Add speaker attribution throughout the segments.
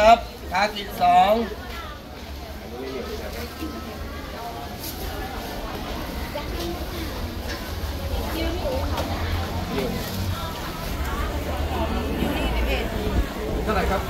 Speaker 1: ครับคากิ2เท่าไหร่ครับ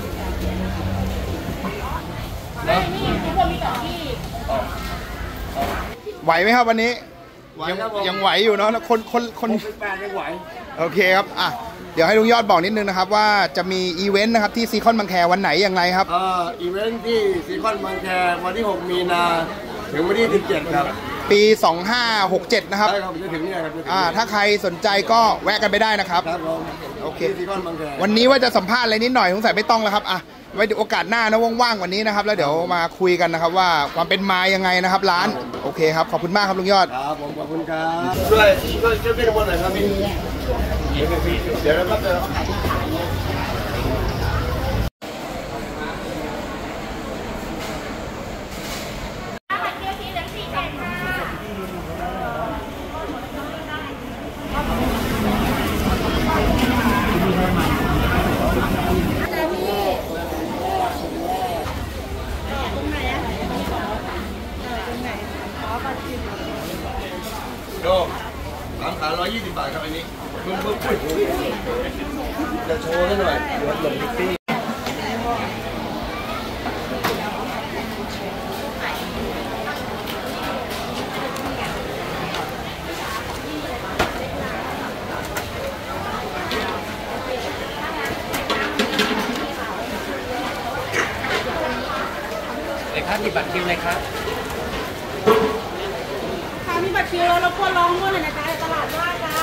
Speaker 2: ไหวไหมครับวันนี้ยังไหวอยู่เนาะแล้วคน
Speaker 1: 8ยังไหว
Speaker 2: โอเคครับอ่ะเดี๋ยวให้ลุงยอดบอกนิดนึงนะครับว่าจะมีอีเวนต์นะครับที่ซีคอนบางแควันไหนยังไงครับ
Speaker 1: อีเวนต์ที่ซีคอนบางแควันที่6 มีนาถึงวันที่17ครับ
Speaker 2: ปี2567นะครับ
Speaker 1: ได้ครับจะถึงเนี่ยครับ
Speaker 2: ถ้าใครสนใจก็แวะกันไปได้นะครับ
Speaker 1: ครับผม
Speaker 2: โอเค
Speaker 1: ซีคอนบางแค
Speaker 2: วันนี้ว่าจะสัมภาษณ์อะไรนิดหน่อยสงสัยไม่ต้องแล้วครับอ่ะไว้โอกาสหน้านะว่างๆวันนี้นะครับแล้วเดี๋ยวมาคุยกันนะครับว่าความเป็นมายังไงนะครับร้านโอเคครับขอบคุณมากครับลุงยอด
Speaker 1: ครับผมขอบคุณครับช่วยพี่น้ำมนต์หน่อยครับเดี๋ยวนะครับโด3 ขา120 บาทครับอันนี้เพิ่มจะโชว์ให้หน่อยเดี๋ยวหลงนิฟตี้
Speaker 3: เลยครับมีบัตรคิวเลยครับ
Speaker 4: ค่ะมีบัตรคิวแล้วเราควรร้องด้วยเลยนะคะตลาดว่าจ้า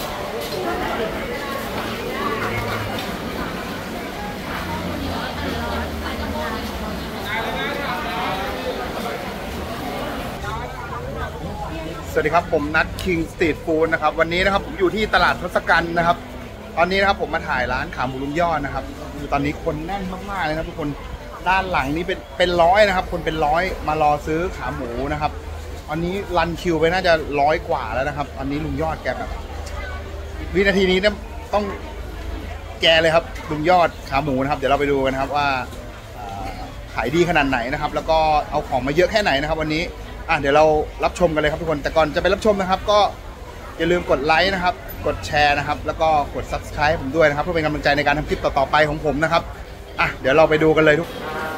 Speaker 2: สวัสดีครับผมนัทคิงสตรีทฟู้ดนะครับวันนี้นะครับผมอยู่ที่ตลาดทศกัณฐ์นะครับตอนนี้นะครับผมมาถ่ายร้านขาหมูลุงยอดนะครับคือตอนนี้คนแน่นมากๆเลยครับทุกคนด้านหลังนี้เป็นร้อยนะครับคนเป็นร้อยมารอซื้อขาหมูนะครับอันนี้รันคิวไปน่าจะ100 กว่าแล้วนะครับอันนี้ลุงยอดแกแบบวินาทีนี้ต้องแกเลยครับลุงยอดขาหมูนะครับเดี๋ยวเราไปดูกันครับว่าขายดีขนาดไหนนะครับแล้วก็เอาของมาเยอะแค่ไหนนะครับวันนี้เดี๋ยวเรารับชมกันเลยครับทุกคนแต่ก่อนจะไปรับชมนะครับก็อย่าลืมกดไลค์นะครับกดแชร์นะครับแล้วก็กด Subscribe ผมด้วยนะครับเพื่อเป็นกำลังใจในการทำคลิปต่อๆไปของผมนะครับเดี๋ยวเราไปดูกันเลยทุก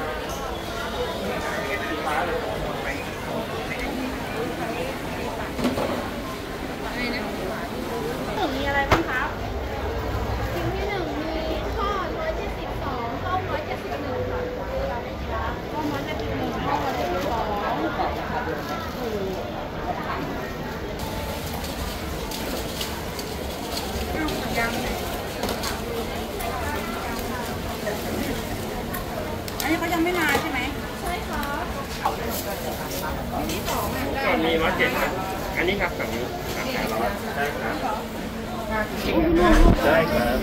Speaker 4: มีอะไรบ้างครับคิวที่1มีทอด172ต้ม171ค่ะต้ม171ทอดอันนี้เขายังไม่มาใช่ไหมใช่ครับอันนี้2
Speaker 3: ก็มี107ครับอันนี้ครับฝั่งนี้800ได้ครับได้ครับ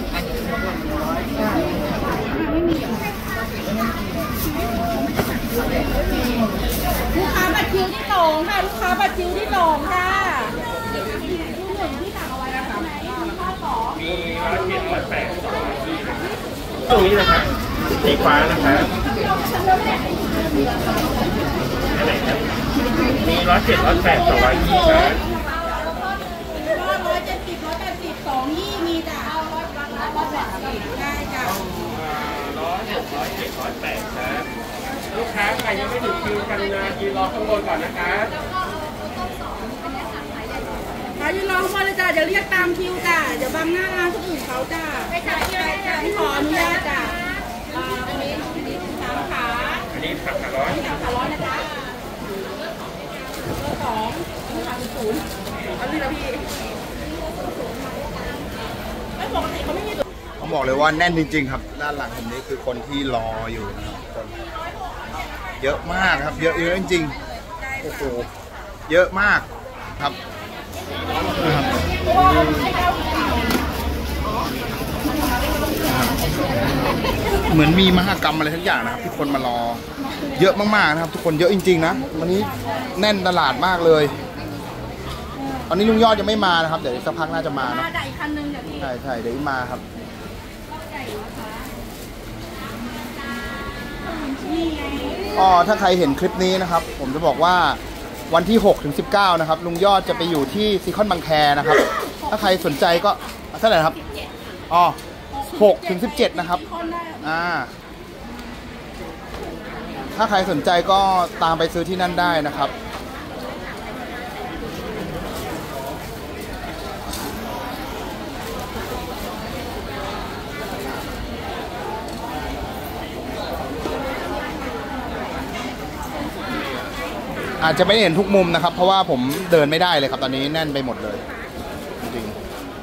Speaker 4: ลูกค้าบัตรคิวที่2ค่ะลูกค้าบัตรคิวที่2ค่ะคิว1ที่สั่งเอาไว้แล้วใช่ไหมข้าว2
Speaker 3: มี107 108 ตรงนี้นะครับสีฟ้านะครับอะไรครับมี107 108 220ครับ
Speaker 4: 170 180 2มีจ้ะได้จ้ะ
Speaker 3: 107 108ครับลูกค้าใครยังไม่ถึงคิวกันนะยืนรอข้างบนก่อนนะครับ
Speaker 4: ยืนรอข้างบนเลยจ้ะเดี๋ยวเรียกตามคิวจ้ะเดี๋ยวบังหน้าร้านคนอื่นเขาจ้ะไปจ้ะขออนุญาตจ้ะอันนี้3 ขา
Speaker 3: อันนี้3 ขา100
Speaker 4: อันนี้3 ขา100นะจ๊ะ2ขา0อันนี้นะพี่ไม่ปกติเขาไม่มี
Speaker 2: ต้องบอกเลยว่าแน่นจริงๆครับด้านหลังผมนี้คือคนที่รออยู่นะครับเยอะมากครับเยอะจริงๆโอ้โหเยอะมากครับเหมือนมีมหกรรมอะไรทั้งอย่างนะครับที่คนมารอเยอะมากๆนะครับทุกคนเยอะจริงๆนะวันนี้แน่นตลาดมากเลยตอนนี้ลุงยอดจะไม่มานะครับเดี๋ยวสักพักน่าจะมานะใช่เดี๋ยวมาครับก็ถ้าใครเห็นคลิปนี้นะครับผมจะบอกว่าวันที่6 ถึง 19นะครับลุงยอดจะไปอยู่ที่ซีคอนบางแคนะครับถ้าใครสนใจก็เท่าไหร่ครับอ๋อ6 ถึง 17นะครับถ้าใครสนใจก็ตามไปซื้อที่นั่นได้นะครับอาจจะไม่เห็นทุกมุมนะครับเพราะว่าผมเดินไม่ได้เลยครับตอนนี้แน่นไปหมดเลยจริง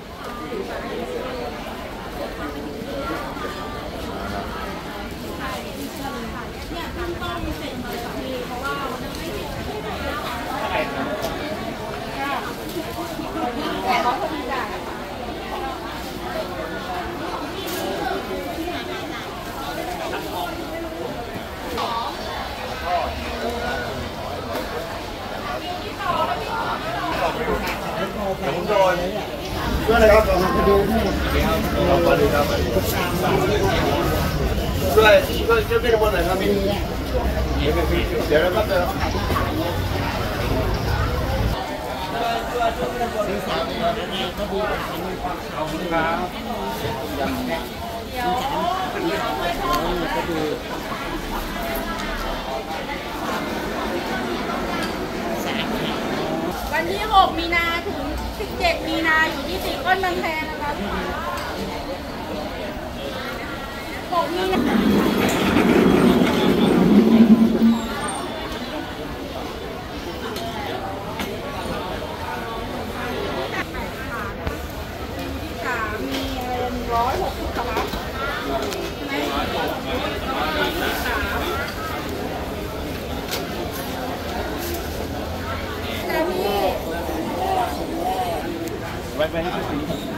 Speaker 1: ผมโดนช่วยอะไรครับมาดูสวัสดีครับช่วยเป็นคนไหนครับมีเดี๋ยวนะครับขอบคุณครับ
Speaker 4: วันที่6 มีนาถึง 17 มีนาอยู่ที่ซีคอนบางแคนะคะ6 มีนามี160ค่ะ
Speaker 1: ไปให้ดู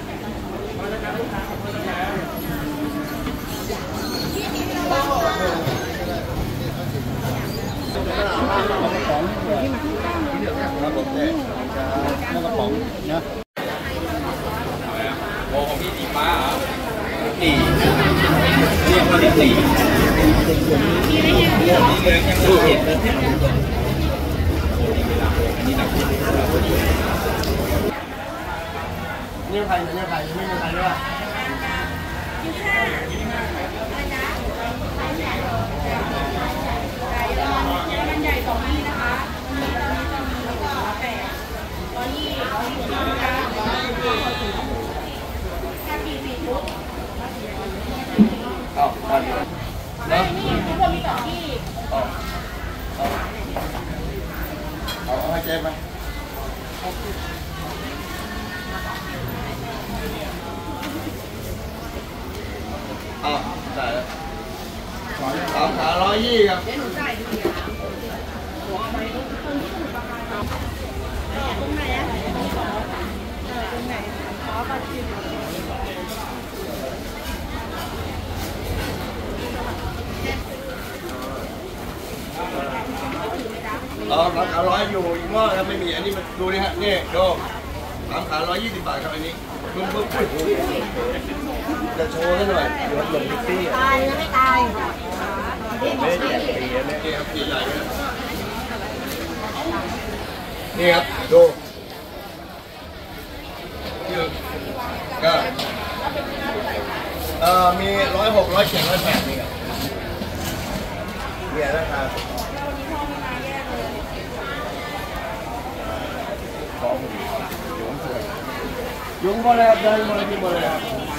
Speaker 1: โอ้ของพี่สีฟ้าเหรอสีเรียกว่าสีดูเห็นนี่ใครเนี่ยใครไม่มีใครด้วย
Speaker 4: มันใหญ่2 นี่นะคะแล้วก็8ตอนนี้ถ้ากี่ฟุต
Speaker 1: นะ
Speaker 4: นี่ทุกคนมี2 ที่
Speaker 1: เอาให้เจ๊ไหมได้แล้ว3 ขา120ครับ
Speaker 4: เดี๋ยวหนูจ่ายดูเดี๋ยวหัวเอาไปตรงไหนอะตรงไหนขอบัตรคิว
Speaker 1: 3 ขา100อยู่อีกหม้อครับไม่มีอันนี้มันดูนี่ฮะนี่ดู3 ขา120 บาทครับอันนี้ปุ๊บจะโชว์ให้หน่อยรถลงพิตตี้
Speaker 4: ตายแล้วไม่ตาย
Speaker 1: ไม่ได้แจกฟรีนะนี่ครับใหญ่ๆนะนี่ครับดูก็มี106 107 108นี่ครับเนี่ยนะครับยุงหมดเลยครับเดินหมดเลยที่หมดเลยครับ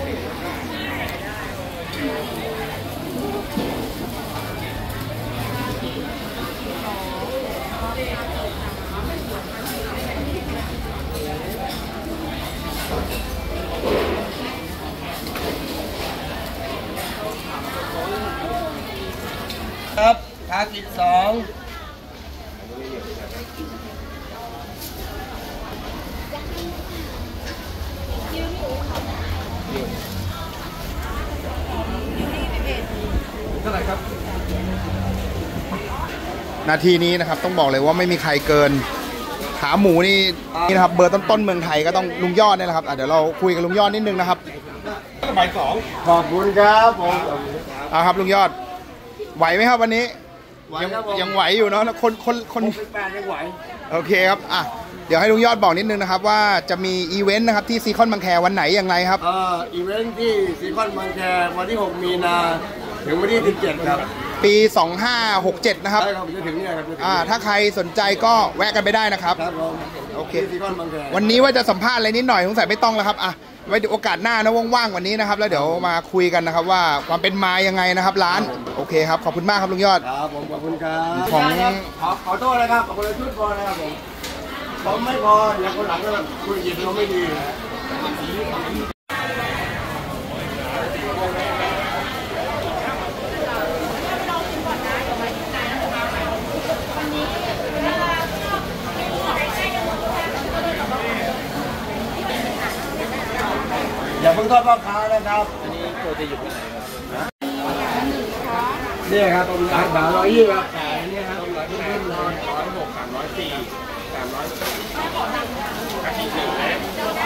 Speaker 1: ครับคากิ2เท่าไหร่ครับ
Speaker 2: นาทีนี้นะครับต้องบอกเลยว่าไม่มีใครเกินขาหมูนี่นะครับเบอร์ต้นเมืองไทยก็ต้องลุงยอดนี่แหละครับเดี๋ยวเราคุยกับลุงยอดนิดนึงนะครับ
Speaker 1: บ่าย 2ขอบคุณครับผม
Speaker 2: ครับลุงยอดไหวไหมครับวันนี้
Speaker 1: ไหวครับผม
Speaker 2: ยังไหวอยู่เนาะแล้วคน
Speaker 1: 68ยังไหว
Speaker 2: โอเคครับอ่ะเดี๋ยวให้ลุงยอดบอกนิดนึงนะครับว่าจะมีอีเวนต์นะครับที่ซีคอนบางแควันไหนอย่างไรครับ
Speaker 1: อีเวนท์ที่ซีคอนบางแควันที่ 6 มีนาถึงวันที่ 17 ครับ
Speaker 2: ปี 2567 นะครับ
Speaker 1: ใช่ครับจะถึงเนี่ยครับจะถึง
Speaker 2: ถ้าใครสนใจก็แวะกันไปได้นะครับ
Speaker 1: ครับผม
Speaker 2: โอเค
Speaker 1: ที่ซีคอนบางแค
Speaker 2: วันนี้ว่าจะสัมภาษณ์อะไรนิดหน่อยสงสัยไม่ต้องแล้วครับไว้เดี๋ยวโอกาสหน้านะว่างๆวันนี้นะครับแล้วเดี๋ยวมาคุยกันนะครับว่าความเป็นมายังไงนะครับร้านโอเคครับขอบคุณมากครับลุงยอด
Speaker 1: ครับผมขอบคุณครับ
Speaker 2: ของ
Speaker 1: ขอโทษนะครับขอบคุณชุดพอนะครับผมไม่พออย่างคนหลังก็คุยหยิบเราไม่ดี อย่าเพิ่งโทษพ่อค้านะครับ อันนี้ตัวจะอยู่ที่ไหนครับเนี่ยครับสาขา120ครับขายเนี่ยครับ100
Speaker 3: 106 304 300